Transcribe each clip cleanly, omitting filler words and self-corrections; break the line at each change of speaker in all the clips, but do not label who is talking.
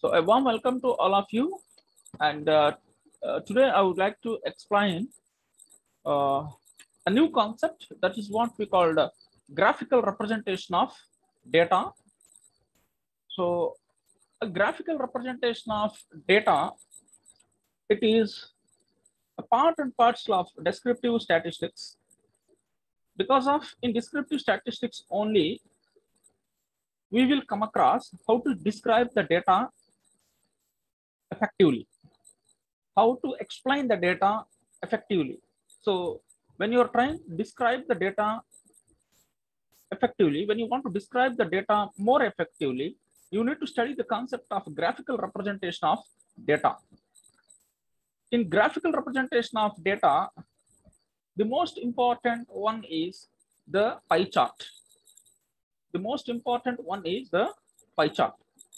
So a warm welcome to all of you. And today I would like to explain a new concept, that is what we call the graphical representation of data. So a graphical representation of data, it is a part and parcel of descriptive statistics, because of in descriptive statistics only we will come across how to describe the data effectively, how to explain the data effectively. So when you are trying to describe the data effectively, when you want to describe the data more effectively, you need to study the concept of graphical representation of data. In graphical representation of data, the most important one is the pie chart. The most important one is the pie chart.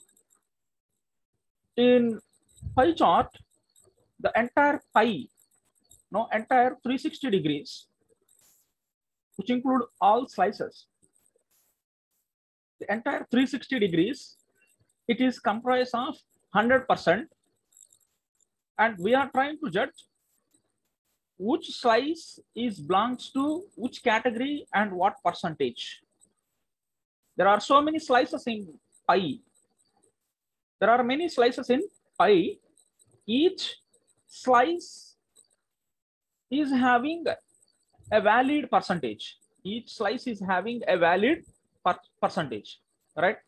In pie chart, the entire pie, entire 360 degrees, which include all slices, the entire 360 degrees, it is comprised of 100%, and we are trying to judge which slice is belongs to which category and what percentage. There are so many slices in pie. There are many slices in pie. Each slice is having a valid percentage. Each slice is having a valid percentage, right?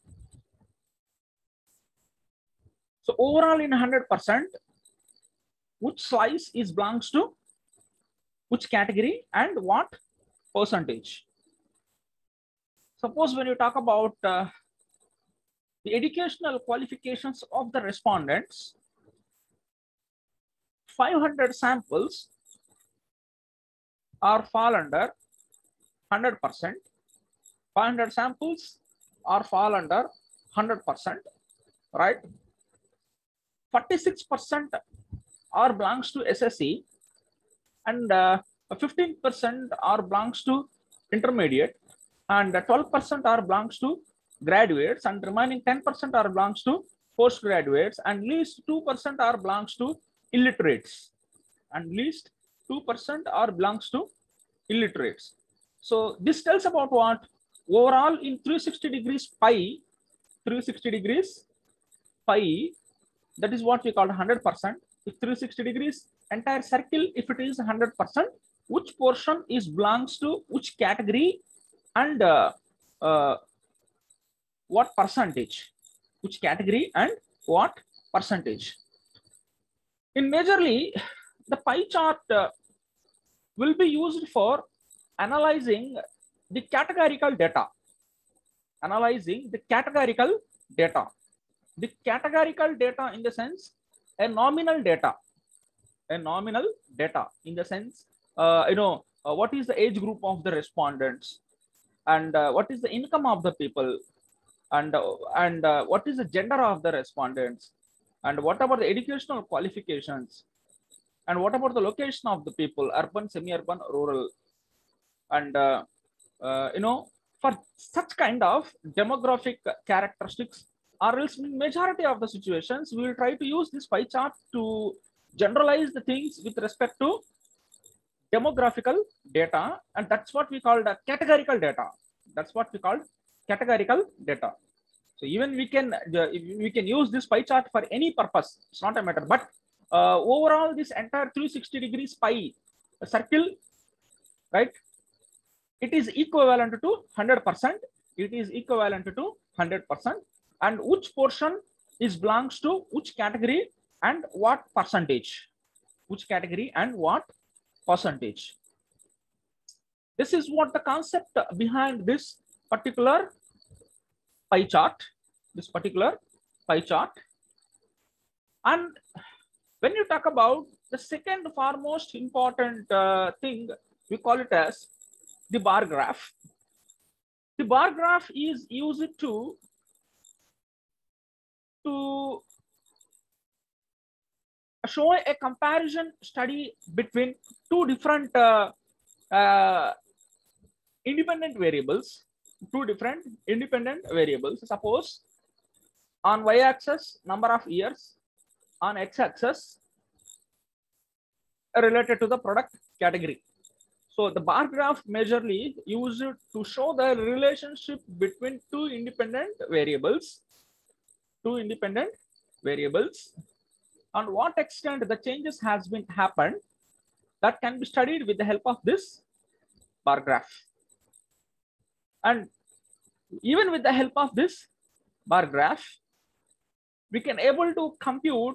So overall in 100%, which slice is belongs to which category and what percentage. Suppose when you talk about the educational qualifications of the respondents, 500 samples are fall under 100%. 500 samples are fall under 100%, right? 46% are belongs to SSE, and 15% are belongs to intermediate, and 12% are belongs to graduates, and remaining 10% are belongs to postgraduates, and least 2% are belongs to illiterates, and least 2% are belongs to illiterates. So this tells about what overall in 360 degrees pie, 360 degrees pie, that is what we call 100%. If 360 degrees entire circle, if it is 100%, which portion is belongs to which category and what percentage, which category and what percentage. In majorly, the pie chart will be used for analyzing the categorical data. Analyzing the categorical data. The categorical data in the sense a nominal data. A nominal data in the sense, what is the age group of the respondents, and what is the income of the people, and what is the gender of the respondents, and what about the educational qualifications, and what about the location of the people, urban, semi-urban, rural, and for such kind of demographic characteristics, or else in majority of the situations we will try to use this pie chart to generalize the things with respect to demographical data, and that's what we call the categorical data. That's what we call categorical data. So even we can use this pie chart for any purpose. It's not a matter. But overall, this entire 360 degrees pie circle, right? It is equivalent to 100%. It is equivalent to 100%. And which portion is belongs to which category and what percentage? Which category and what percentage? This is what the concept behind this particular pie chart. This particular pie chart. And when you talk about the second foremost important thing, we call it as the bar graph. The bar graph is used to show a comparison study between two different independent variables. Two different independent variables. Suppose On y-axis, number of years. On x-axis, related to the product category. So the bar graph majorly used to show the relationship between two independent variables. On what extent the changes has been happened, that can be studied with the help of this bar graph. And even with the help of this bar graph, we can able to compute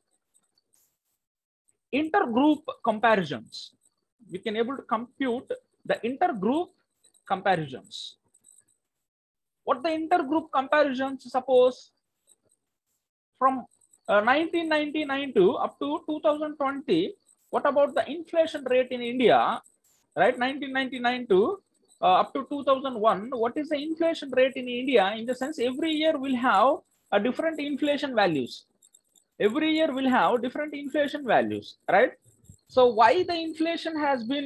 intergroup comparisons. We can able to compute the intergroup comparisons. What the intergroup comparisons? Suppose from 1999 to up to 2020, what about the inflation rate in India? Right, 1999 to up to 2001, what is the inflation rate in India? In the sense, every year will have a different inflation values. Every year will have different inflation values, right? So why the inflation has been,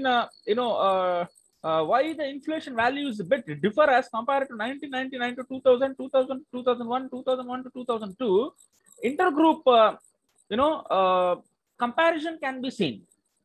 why the inflation values bit differ as compared to 1999 to 2000, 2000, 2001, 2001 to 2002, intergroup, comparison can be seen.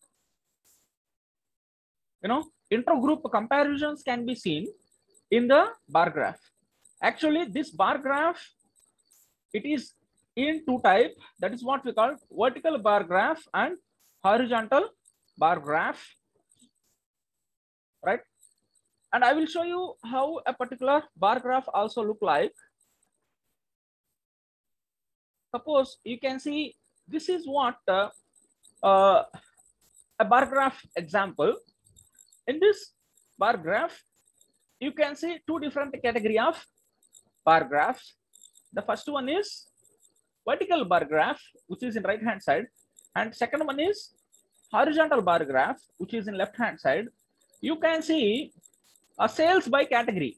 Intergroup comparisons can be seen in the bar graph. Actually, this bar graph, it is in two type. That is what we call vertical bar graph and horizontal bar graph, right? And I will show you how a particular bar graph also look like. Suppose you can see this is what a bar graph example. In this bar graph, you can see two different category of bar graphs. The first one is vertical bar graph, which is in right hand side, and second one is horizontal bar graph, which is in left hand side. You can see sales by category,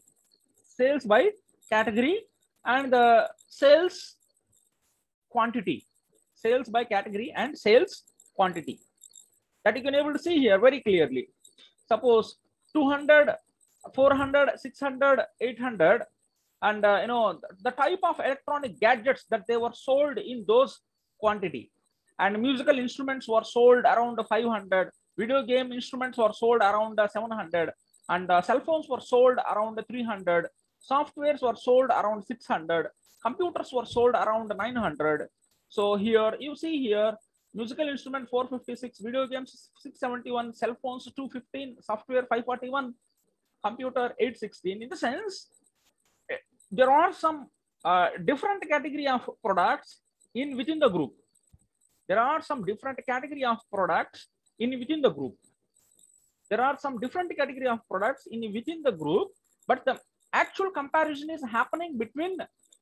and the sales quantity, sales by category and sales quantity, that you can able to see here very clearly. Suppose 200, 400, 600, 800, and the type of electronic gadgets that they were sold in those quantity. And musical instruments were sold around 500, video game instruments were sold around 700, and cell phones were sold around 300, softwares were sold around 600, computers were sold around 900. So here you see here, musical instrument 456, video games 671, cell phones 215, software 541, computer 816. In the sense, there are some different category of products in within the group. There are some different category of products in within the group. There are some different category of products in within the group, but the actual comparison is happening between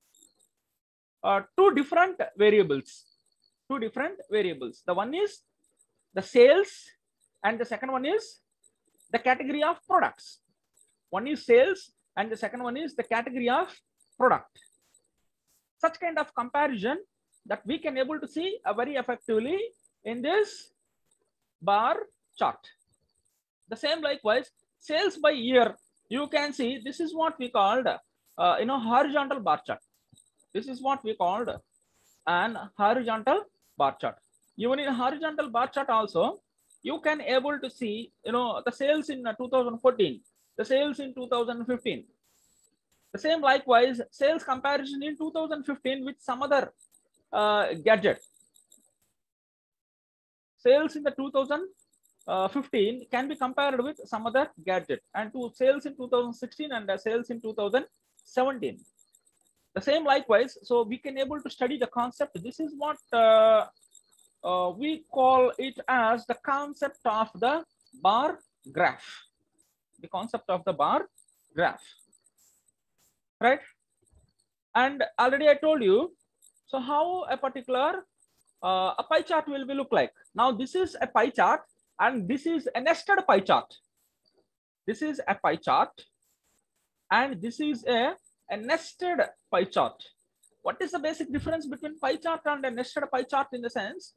two different variables. The one is the sales, and the second one is the category of products. One is sales, and the second one is the category of product. Such kind of comparison that we can able to see very effectively in this bar chart. The same likewise, sales by year, you can see this is what we called horizontal bar chart. This is what we called an horizontal bar chart. Even in horizontal bar chart also, you can able to see the sales in 2014, the sales in 2015. The same likewise, sales comparison in 2015 with some other gadget. Sales in the 2015 can be compared with some other gadget, and to sales in 2016 and sales in 2017. The same likewise, so we can able to study the concept. This is what we call it as the concept of the bar graph. The concept of the bar graph, right? And already I told you, so how a particular a pie chart will be look like. Now this is a pie chart, and this is a nested pie chart. This is a pie chart, and this is a nested pie chart. What is the basic difference between pie chart and a nested pie chart? In the sense,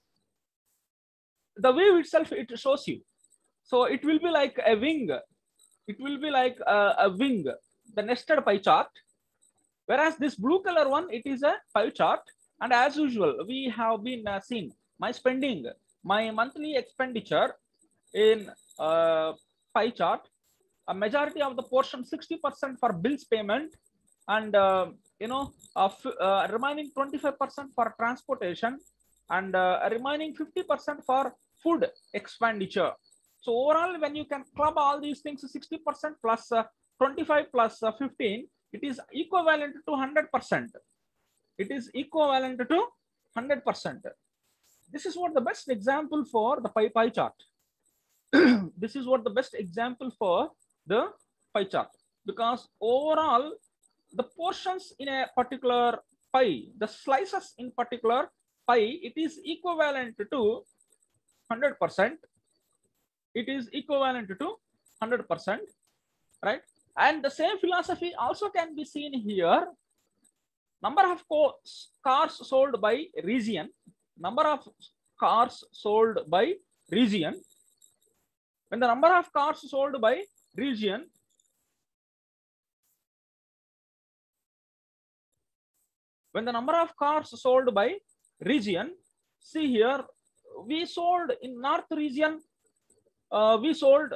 the wave itself, it shows you. So it will be like a wing. It will be like a wing, the nested pie chart. Whereas this blue color one, it is a pie chart. And as usual, we have been seen my spending, my monthly expenditure in pie chart. A majority of the portion, 60% for bills payment, and remaining 25% for transportation, and remaining 50% for food expenditure. So overall, when you can club all these things, 60% plus 25 plus 15, it is equivalent to 100%. It is equivalent to 100%. This is what the best example for the pie chart. This is what the best example for the pie chart, because overall the portions in a particular pie, the slices in particular pie, it is equivalent to 100%. It is equivalent to 100%, right? And the same philosophy also can be seen here. Number of cars sold by region, number of cars sold by region. When the number of cars sold by region, when the number of cars sold by region, see here, we sold in North region, we sold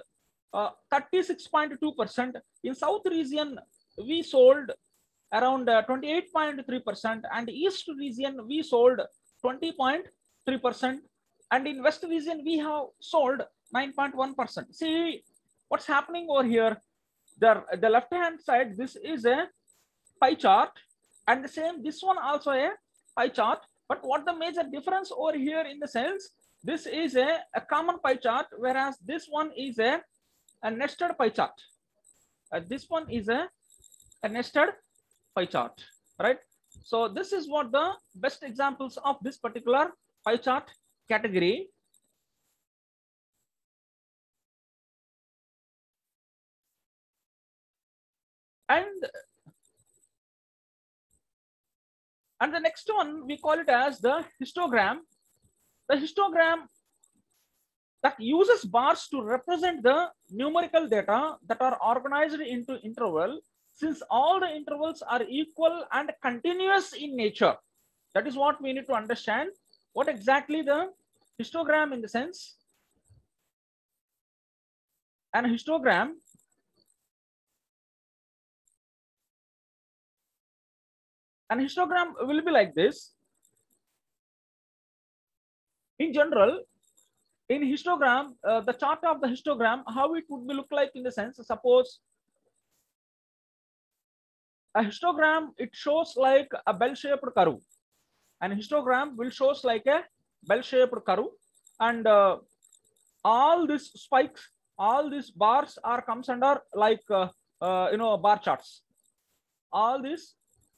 36.2%. In South region, we sold around 28.3%, and East region we sold 20.3%, and in West region we have sold 9.1%. See what's happening over here. The left hand side, this is a pie chart, and the same this one also a pie chart. But what the major difference over here in the sense, this is a common pie chart, whereas this one is a nested pie chart. This one is a nested pie chart, right? So this is what the best examples of this particular pie chart category. And the next one, we call it as the histogram. The histogram that uses bars to represent the numerical data that are organized into interval, since all the intervals are equal and continuous in nature. That is what we need to understand. What exactly the histogram in the sense? An histogram will be like this. In general, in histogram, the chart of the histogram, how it would be look like in the sense, suppose a histogram, it shows like a bell-shaped curve. An histogram will shows like a bell-shaped curve, and all these spikes, all these bars are comes under like bar charts. All these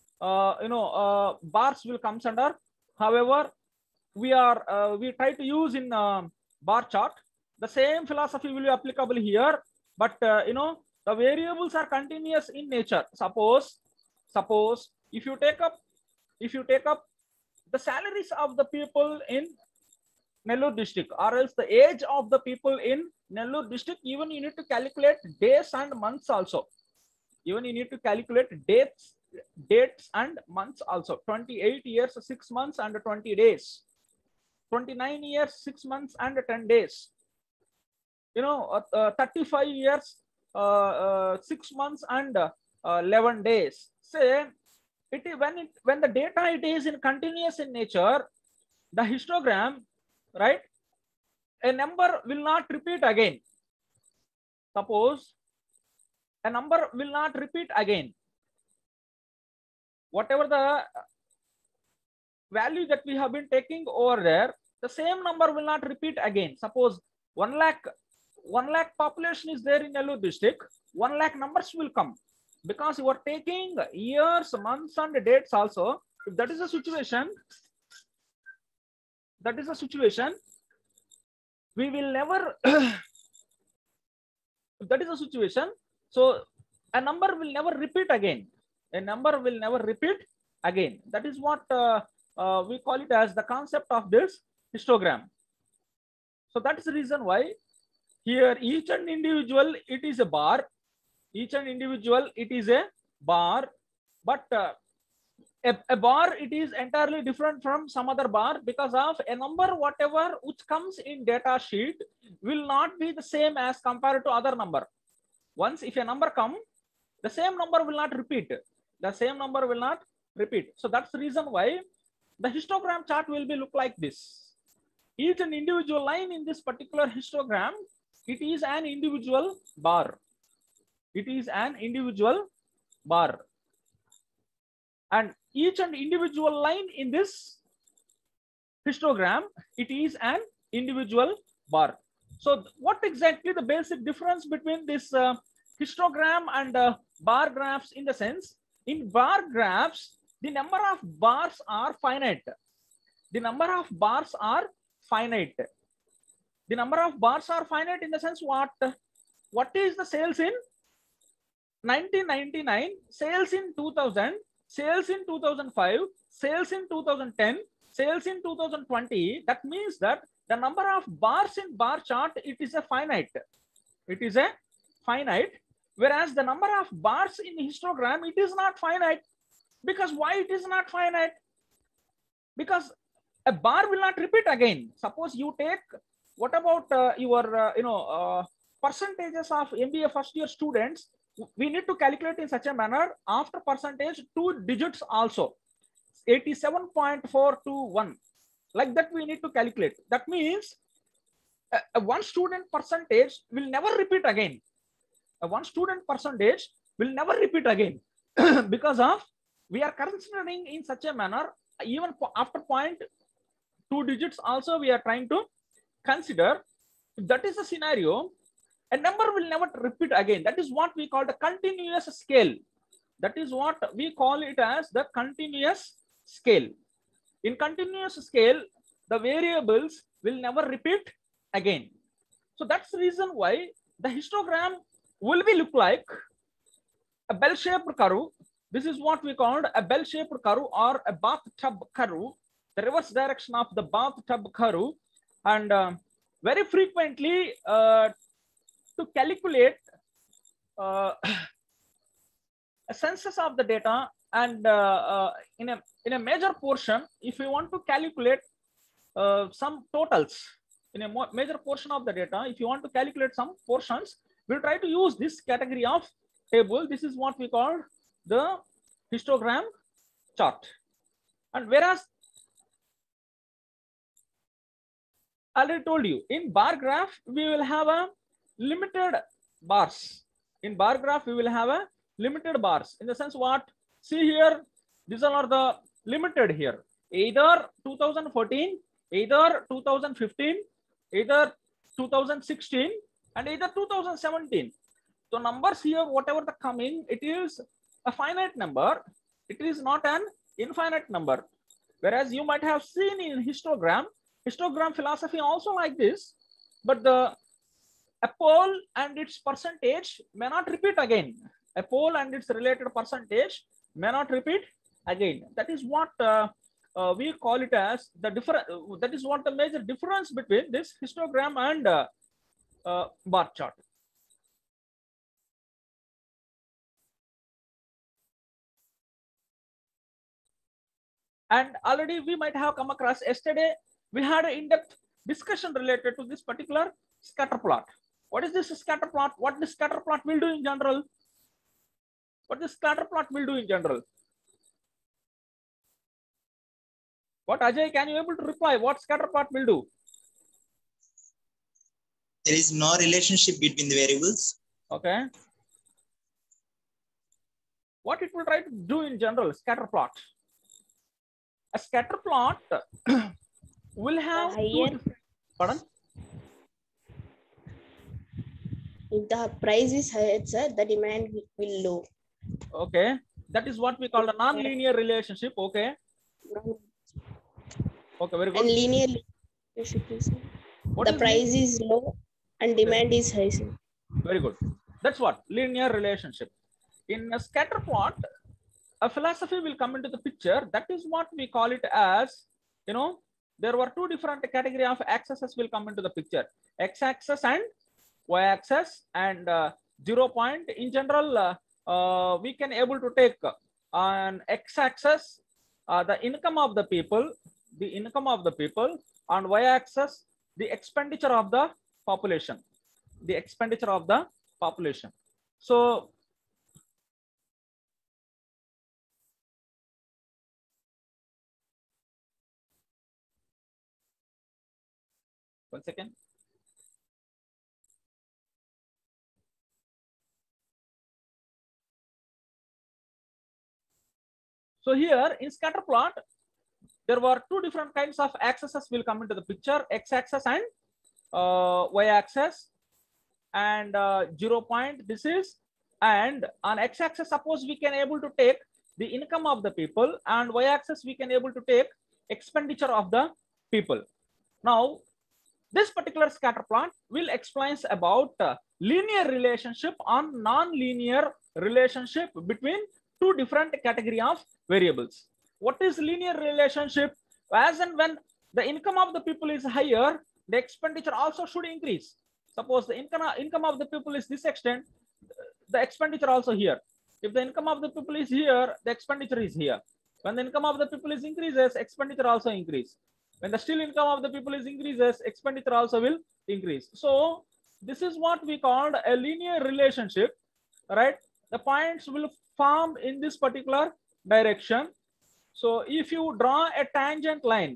bars will comes under. However, we try to use in bar chart. The same philosophy will be applicable here, but the variables are continuous in nature. Suppose if you take up the salaries of the people in Nellore district, or else the age of the people in Nellore district, even you need to calculate days and months also. Even you need to calculate dates and months also. 28 years, 6 months and 20 days. 29 years, 6 months and 10 days. 35 years, 6 months and 11 days. Say when the data it is in continuous in nature, the histogram, right? A number will not repeat again. Suppose a number will not repeat again. Whatever the value that we have been taking over there, the same number will not repeat again. Suppose 1 lakh population is there in Nellore district, 1 lakh numbers will come, because you are taking years, months and dates also. If that is a situation, we will never if that is a situation, so a number will never repeat again. That is what we call it as the concept of this histogram. So that is the reason why here each and individual it is a bar. But a bar, it is entirely different from some other bar because of a number whatever which comes in data sheet will not be the same as compared to other number. Once if a number come, the same number will not repeat. The same number will not repeat. So that's the reason why the histogram chart will be look like this. Each and individual line in this particular histogram, it is an individual bar. It is an individual bar. And each and individual line in this histogram, it is an individual bar. So what exactly the basic difference between this histogram and bar graphs in the sense, in bar graphs, the number of bars are finite. The number of bars are finite. The number of bars are finite in the sense what is the sales in 1999, sales in 2000, sales in 2005, sales in 2010, sales in 2020. That means that the number of bars in bar chart, it is a finite. It is a finite. Whereas the number of bars in histogram, it is not finite. Because why it is not finite? Because a bar will not repeat again. Suppose you take, what about your percentages of MBA first year students? We need to calculate in such a manner. After percentage, 2 digits also, 87.421. Like that we need to calculate. That means a one student percentage will never repeat again. A one student percentage will never repeat again because of we are considering in such a manner. Even after 0.2 digits also we are trying to consider. If that is the scenario, a number will never repeat again. That is what we call the continuous scale. That is what we call it as the continuous scale. In continuous scale, the variables will never repeat again. So that's the reason why the histogram will be look like a bell-shaped curve. This is what we called a bell-shaped curve or a bathtub curve, the reverse direction of the bathtub curve. And very frequently to calculate a census of the data, and in a major portion, if you want to calculate some totals in a major portion of the data, if you want to calculate some portions, we'll try to use this category of table. This is what we call the histogram chart. And whereas I already told you, in bar graph we will have a limited bars. In bar graph we will have a limited bars, in the sense what, see here, these are the limited here, either 2014, either 2015, either 2016, and either 2017. So numbers here, whatever the come in, it is a finite number. It is not an infinite number. Whereas you might have seen in histogram philosophy also like this, but a pole and its percentage may not repeat again. A pole and its related percentage may not repeat again. That is what we call it as the different. That is what the major difference between this histogram and bar chart. And already we might have come across, yesterday we had an in-depth discussion related to this particular scatter plot. What is this scatter plot? What this scatter plot will do in general? What this scatter plot will do in general? What, Ajay, can you able to reply? What scatter plot will do?
There is no relationship between the variables.
Okay. What it will try to do in general, scatter plot? A scatter plot will have pardon?
If the price is higher, sir, the demand will low.
Okay, that is what we call a non-linear relationship. Okay. Okay, very good.
And linear relationship is the price is low and demand is high, sir.
Very good. That's what linear relationship. In a scatter plot, a philosophy will come into the picture. That is what we call it as, you know, there were two different category of axes will come into the picture, x-axis and y-axis, and 0 point. In general, we can able to take an x-axis the income of the people, on y-axis, the expenditure of the population, So one second. So here in scatter plot, there were two different kinds of axes will come into the picture, x-axis and y-axis, and 0 point this is, and on x-axis suppose we can able to take the income of the people, and y-axis we can able to take expenditure of the people. Now this particular scatter plot will explains about linear relationship on non-linear relationship between two different category of variables. What is linear relationship? As and when the income of the people is higher, the expenditure also should increase. Suppose the income of the people is this extent, the expenditure also here. If the income of the people is here, the expenditure is here. When the income of the people is increases, expenditure also increase. When the still income of the people is increases, expenditure also will increase. So this is what we called a linear relationship, right? The points will form in this particular direction. So if you draw a tangent line,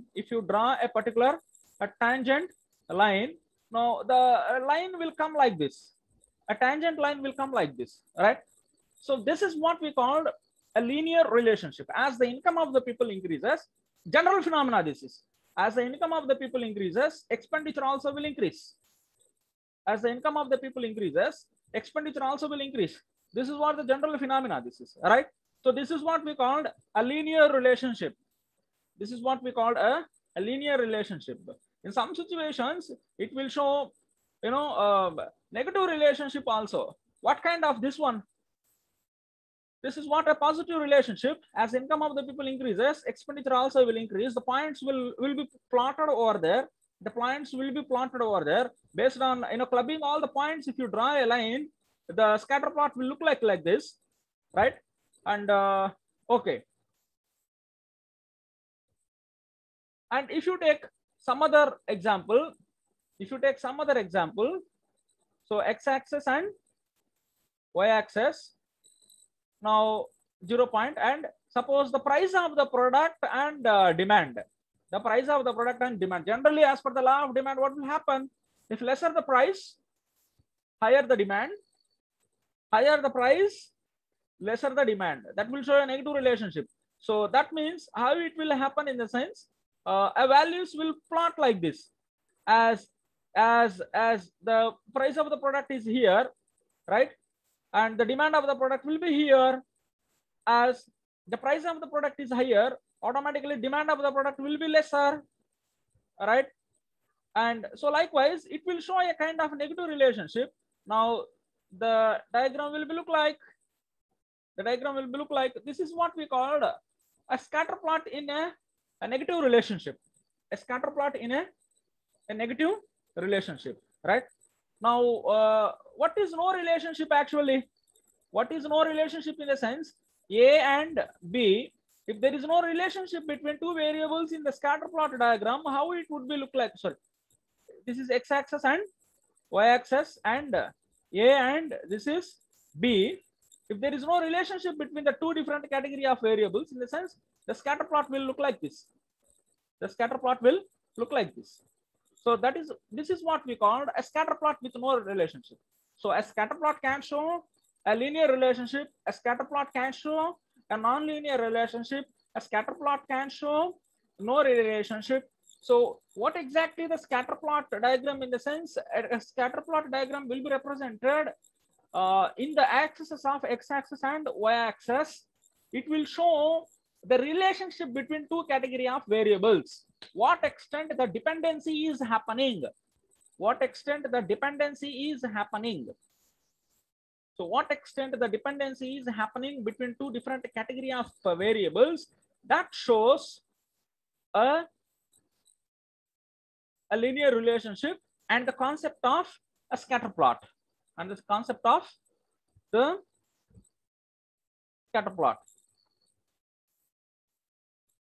a tangent line, now the line will come like this. A tangent line will come like this, right? So this is what we called a linear relationship. As the income of the people increases, general phenomena this is. As the income of the people increases, expenditure also will increase. As the income of the people increases, expenditure also will increase. This is what the general phenomena this is, right? So this is what we called a linear relationship. This is what we called a linear relationship. In some situations, it will show, negative relationship also. What kind of this one? This is what a positive relationship. As income of the people increases, expenditure also will increase. The points will be plotted over there. The points will be plotted over there based on clubbing all the points. If you draw a line, the scatter plot will look like this, right? And okay. And if you take some other example, so x-axis and y-axis. Now 0 point, and suppose the price of the product and demand. The price of the product and demand. Generally, as per the law of demand, what will happen? If lesser the price, higher the demand. Higher the price, lesser the demand. That will show a negative relationship. So that means how it will happen in the sense, a values will plot like this. As the price of the product is here, right? And the demand of the product will be here. As the price of the product is higher, automatically demand of the product will be lesser, right? And so likewise, it will show a kind of negative relationship. Now the diagram will be look like, this is what we called a scatter plot in a negative relationship. A scatter plot in a negative relationship, right? Now what is no relationship actually? What is no relationship in the sense, A and B, if there is no relationship between two variables in the scatter plot diagram, how it would be look like? Sorry, this is x-axis and y-axis, and A and this is B. If there is no relationship between the two different category of variables, in the sense, the scatter plot will look like this. The scatter plot will look like this. So this is what we called a scatter plot with no relationship. So a scatter plot can show a linear relationship. A scatter plot can show a non-linear relationship. A scatter plot can show no relationship. So what exactly the scatter plot diagram, in the sense, a scatter plot diagram will be represented in the axes of x-axis and y-axis. It will show the relationship between two category of variables. What extent the dependency is happening. What extent the dependency is happening. So what extent the dependency is happening between two different category of variables, that shows a linear relationship and the concept of a scatter plot. And the concept of the scatter plot.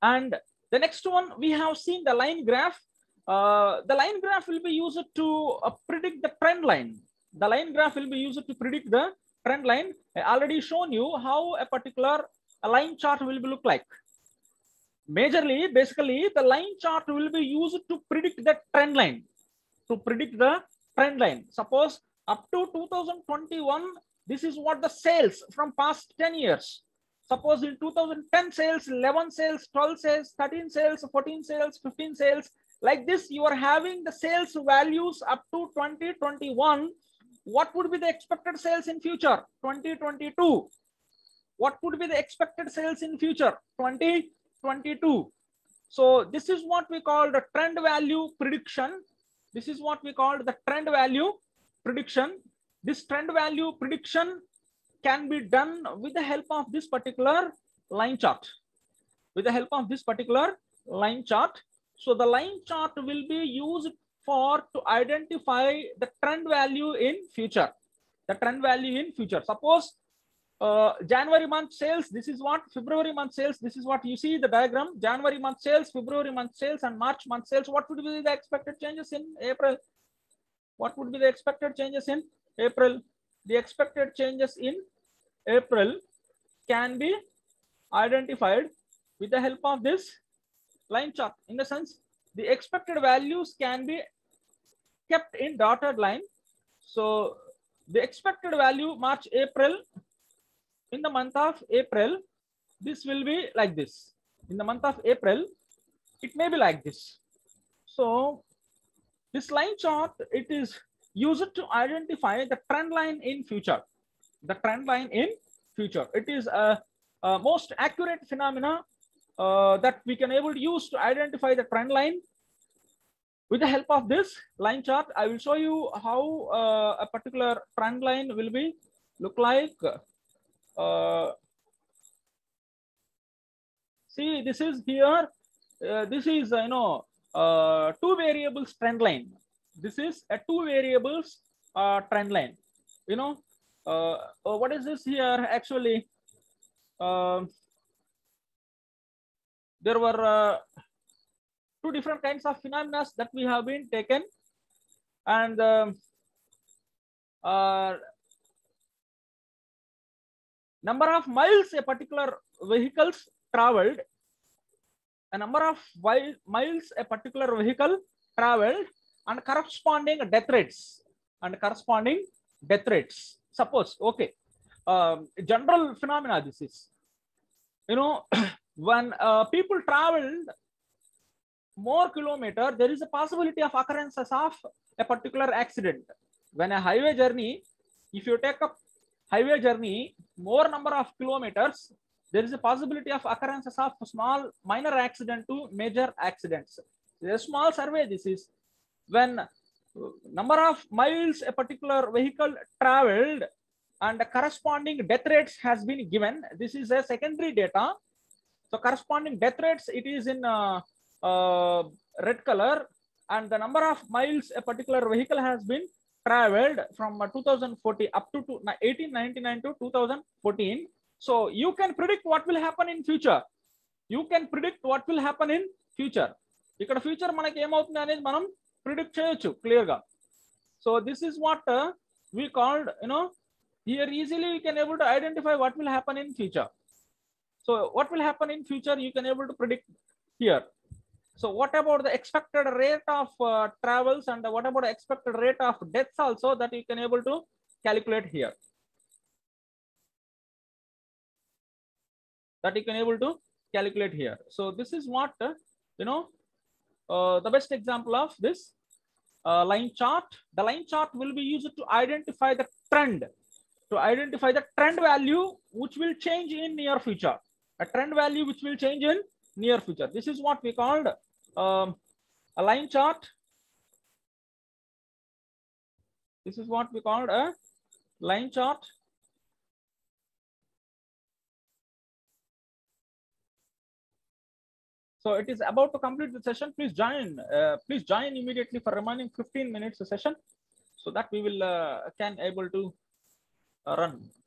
And the next one, we have seen the line graph. The line graph will be used to predict the trend line. The line graph will be used to predict the trend line. I already shown you how a particular line chart will be look like. Majorly, basically, the line chart will be used to predict the trend line. To predict the trend line. Suppose up to 2021, this is what the sales from past 10 years. Suppose in 2010 sales, 11 sales, 12 sales, 13 sales, 14 sales, 15 sales. Like this, you are having the sales values up to 2021. What would be the expected sales in future? 2022. What would be the expected sales in future? 2022. So this is what we call the trend value prediction. This is what we call the trend value prediction. This trend value prediction can be done with the help of this particular line chart. With the help of this particular line chart. So the line chart will be used for to identify the trend value in future. The trend value in future. Suppose January month sales, this is what, February month sales, this is what you see the diagram, January month sales, February month sales, and March month sales. What would be the expected changes in April? What would be the expected changes in April? The expected changes in April can be identified with the help of this line chart. In the sense, the expected values can be kept in dotted line. So the expected value March, April, in the month of April, this will be like this. In the month of April, it may be like this. So this line chart, it is used to identify the trend line in future. The trend line in future. It is a most accurate phenomena that we can able to use to identify the trend line. With the help of this line chart, I will show you how a particular trend line will be look like. See, this is here. This is two variables trend line. This is a two variables trend line. What is this here? Actually, there were two different kinds of phenomena that we have been taken, and number of miles a particular vehicles traveled, a number of miles a particular vehicle traveled, and corresponding death rates. Suppose, okay, general phenomena. This is, when people traveled more kilometer, there is a possibility of occurrences of a particular accident. When a highway journey, if you take up highway journey more number of kilometers, there is a possibility of occurrences of small minor accident to major accidents. A small survey. This is when number of miles a particular vehicle traveled and the corresponding death rates has been given. This is a secondary data. So corresponding death rates, it is in red color, and the number of miles a particular vehicle has been traveled from 2040 up to 1899 to 2014. So you can predict what will happen in future. You can predict what will happen in future. Ikkada future manaki em avutundi anedi manam predict cheyochu clear ga. So this is what we called, here easily you can able to identify what will happen in future. So what will happen in future, you can able to predict here. So what about the expected rate of travels, and what about the expected rate of deaths also, that you can able to calculate here. So this is what, the best example of this line chart. The line chart will be used to identify the trend, value which will change in near future. A trend value which will change in near future. This is what we called a line chart. This is what we called a line chart. So it is about to complete the session. Please join immediately for remaining 15 minutes session, so that we will can able to run.